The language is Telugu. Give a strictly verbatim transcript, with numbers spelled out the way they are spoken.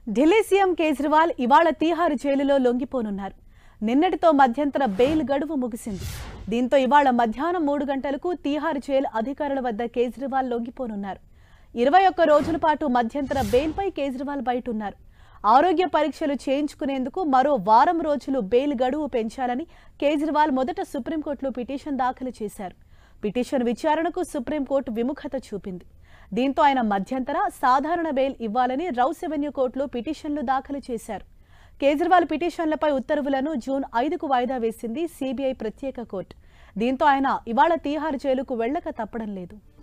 ఢిల్లీ సీఎం కేజ్రీవాల్ ఇవాళ తీహార్ జైలులో లొంగిపోనున్నారు. నిన్నటితో మధ్యంతర బెయిల్ గడువు ముగిసింది. దీంతో ఇవాళ మధ్యాహ్నం మూడు గంటలకు తీహార్ జైలు అధికారుల వద్ద కేజ్రీవాల్ లొంగిపోనున్నారు. ఇరవై ఒక్క రోజుల పాటు మధ్యంతర బెయిల్పై కేజ్రీవాల్ బయట ఉన్నారు. ఆరోగ్య పరీక్షలు చేయించుకునేందుకు మరో వారం రోజులు బెయిల్ గడువు పెంచాలని కేజ్రీవాల్ మొదట సుప్రీంకోర్టులో పిటిషన్ దాఖలు చేశారు. పిటిషన్ విచారణకు సుప్రీంకోర్టు విముఖత చూపింది. దీంతో ఆయన మధ్యంతర సాధారణ బెయిల్ ఇవ్వాలని రౌస్ ఎవెన్యూ కోర్టులో పిటిషన్లు దాఖలు చేశారు. కేజ్రీవాల్ పిటిషన్లపై ఉత్తర్వులను జూన్ ఐదుకు వాయిదా వేసింది సీబీఐ ప్రత్యేక కోర్టు. దీంతో ఆయన ఇవాళ తీహార్ జైలుకు వెళ్లక తప్పడం లేదు.